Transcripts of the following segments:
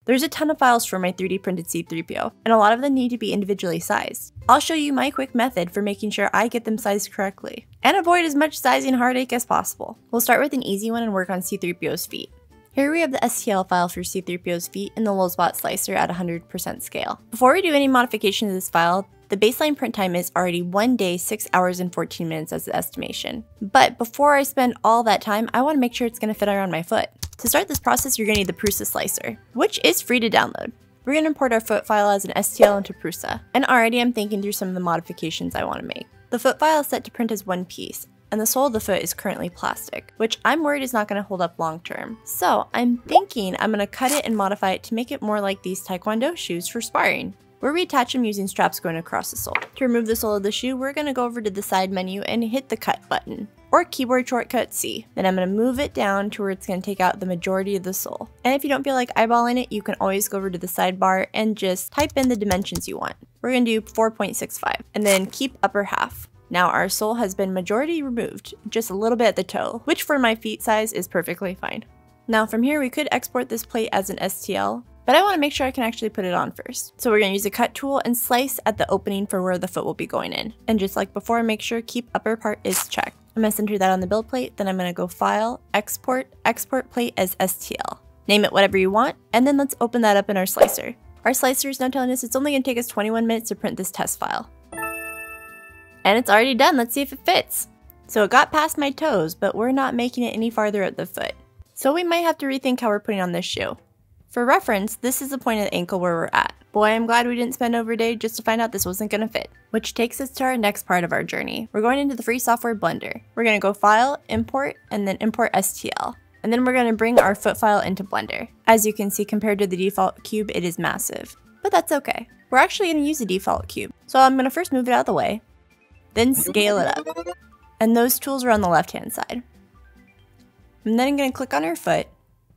There's a ton of files for my 3D printed C3PO, and a lot of them need to be individually sized. I'll show you my quick method for making sure I get them sized correctly, and avoid as much sizing heartache as possible. We'll start with an easy one and work on C3PO's feet. Here we have the STL file for C3PO's feet in the little spot slicer at 100% scale. Before we do any modification to this file, the baseline print time is already 1 day, 6 hours, and 14 minutes as the estimation. But before I spend all that time, I want to make sure it's going to fit around my foot. To start this process, you're going to need the Prusa slicer, which is free to download. We're going to import our foot file as an STL into Prusa, and already I'm thinking through some of the modifications I want to make. The foot file is set to print as one piece, and the sole of the foot is currently plastic, which I'm worried is not going to hold up long term. So I'm thinking I'm going to cut it and modify it to make it more like these Taekwondo shoes for sparring, where we attach them using straps going across the sole. To remove the sole of the shoe, we're going to go over to the side menu and hit the cut button, or keyboard shortcut C. Then I'm going to move it down to where it's going to take out the majority of the sole. And if you don't feel like eyeballing it, you can always go over to the sidebar and just type in the dimensions you want. We're going to do 4.65 and then keep upper half. Now our sole has been majority removed, just a little bit at the toe, which for my feet size is perfectly fine. Now from here we could export this plate as an STL, but I want to make sure I can actually put it on first. So we're going to use a cut tool and slice at the opening for where the foot will be going in. And just like before, make sure keep upper part is checked. I'm going to center that on the build plate, then I'm going to go File, Export, Export Plate as STL. Name it whatever you want, and then let's open that up in our slicer. Our slicer is now telling us it's only going to take us 21 minutes to print this test file. And it's already done, let's see if it fits. So it got past my toes, but we're not making it any farther at the foot. So we might have to rethink how we're putting on this shoe. For reference, this is the point of the ankle where we're at. Boy, I'm glad we didn't spend over a day just to find out this wasn't going to fit. Which takes us to our next part of our journey. We're going into the free software Blender. We're going to go File, Import, and then Import STL. And then we're going to bring our foot file into Blender. As you can see, compared to the default cube, it is massive. But that's okay. We're actually going to use the default cube. So I'm going to first move it out of the way, then scale it up. And those tools are on the left-hand side. And then I'm going to click on our foot,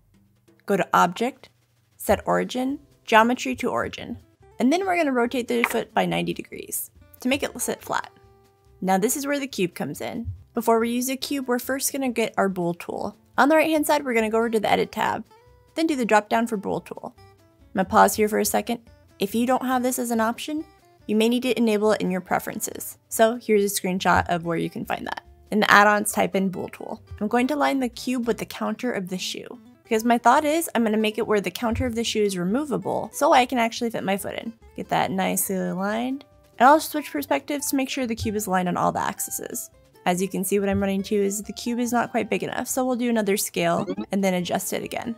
go to Object, Set Origin, Geometry to Origin. And then we're going to rotate the foot by 90 degrees to make it sit flat. Now this is where the cube comes in. Before we use the cube, we're first going to get our bool tool. On the right hand side, we're going to go over to the Edit tab, then do the drop down for bool tool. I'm going to pause here for a second. If you don't have this as an option, you may need to enable it in your preferences. So here's a screenshot of where you can find that. In the add-ons, type in bool tool. I'm going to line the cube with the counter of the shoe, because my thought is I'm going to make it where the counter of the shoe is removable so I can actually fit my foot in. Get that nicely aligned. And I'll switch perspectives to make sure the cube is aligned on all the axes. As you can see, what I'm running to is the cube is not quite big enough, so we'll do another scale and then adjust it again.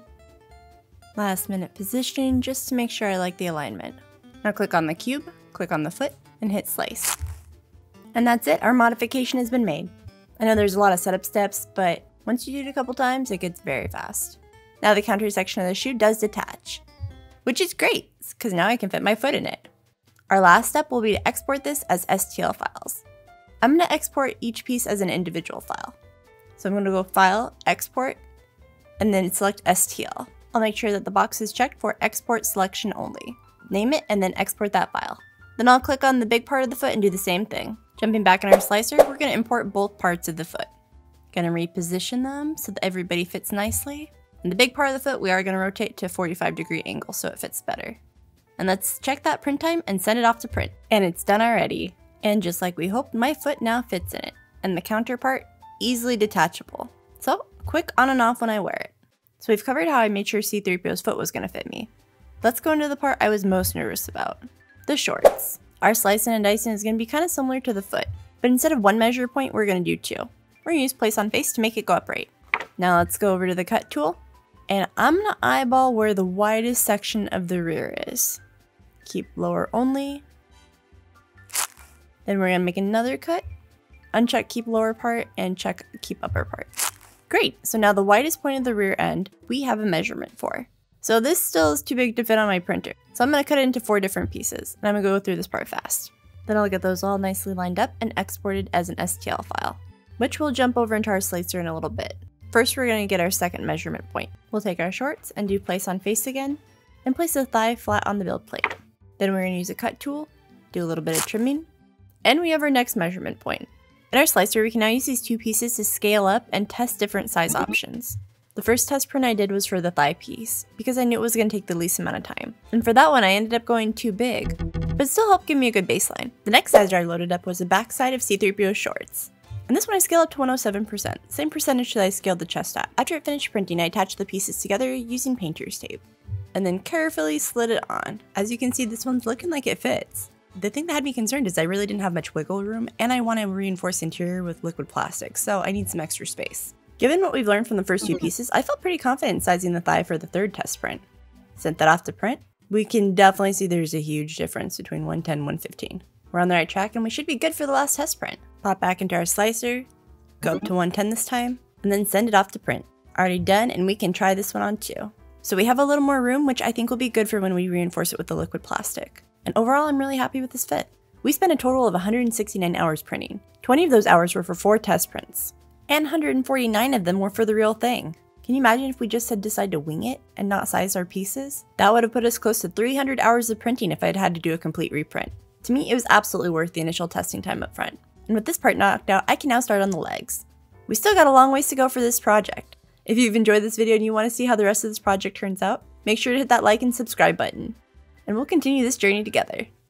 Last minute positioning just to make sure I like the alignment. Now click on the cube, click on the foot, and hit slice. And that's it, our modification has been made. I know there's a lot of setup steps, but once you do it a couple times, it gets very fast. Now the counter section of the shoe does detach, which is great, because now I can fit my foot in it. Our last step will be to export this as STL files. I'm going to export each piece as an individual file. So I'm going to go File, Export, and then select STL. I'll make sure that the box is checked for Export Selection Only. Name it and then export that file. Then I'll click on the big part of the foot and do the same thing. Jumping back in our slicer, we're going to import both parts of the foot. Going to reposition them so that everybody fits nicely. And the big part of the foot we are going to rotate to a 45-degree angle so it fits better. And let's check that print time and send it off to print. And it's done already. And just like we hoped, my foot now fits in it. And the counter part, easily detachable. So, quick on and off when I wear it. So we've covered how I made sure C3PO's foot was going to fit me. Let's go into the part I was most nervous about. The shorts. Our slicing and dicing is going to be kind of similar to the foot. But instead of one measure point, we're going to do two. We're going to use place on face to make it go upright. Now let's go over to the cut tool. And I'm going to eyeball where the widest section of the rear is. Keep lower only. Then we're going to make another cut. Uncheck keep lower part and check keep upper part. Great, so now the widest point of the rear end, we have a measurement for. So this still is too big to fit on my printer. So I'm going to cut it into 4 different pieces, and I'm going to go through this part fast. Then I'll get those all nicely lined up and exported as an STL file, which we'll jump over into our slicer in a little bit. First, we're going to get our second measurement point. We'll take our shorts and do place on face again, and place the thigh flat on the build plate. Then we're going to use a cut tool, do a little bit of trimming, and we have our next measurement point. In our slicer, we can now use these 2 pieces to scale up and test different size options. The first test print I did was for the thigh piece, because I knew it was going to take the least amount of time. And for that one I ended up going too big, but it still helped give me a good baseline. The next sizer I loaded up was the backside of C3PO shorts. And this one I scaled up to 107%, same percentage that I scaled the chest at. After it finished printing, I attached the pieces together using painter's tape, and then carefully slid it on. As you can see, this one's looking like it fits. The thing that had me concerned is I really didn't have much wiggle room, and I want to reinforce the interior with liquid plastic, so I need some extra space. Given what we've learned from the first two pieces, I felt pretty confident in sizing the thigh for the third test print. Sent that off to print. We can definitely see there's a huge difference between 110 and 115. We're on the right track and we should be good for the last test print. Pop back into our slicer, go up to 110 this time, and then send it off to print. Already done, and we can try this one on too. So we have a little more room, which I think will be good for when we reinforce it with the liquid plastic. And overall, I'm really happy with this fit. We spent a total of 169 hours printing. 20 of those hours were for 4 test prints, and 149 of them were for the real thing. Can you imagine if we just had decided to wing it and not size our pieces? That would have put us close to 300 hours of printing if I'd had to do a complete reprint. To me, it was absolutely worth the initial testing time up front. And with this part knocked out, I can now start on the legs. We still got a long ways to go for this project. If you've enjoyed this video and you want to see how the rest of this project turns out, make sure to hit that like and subscribe button. And we'll continue this journey together.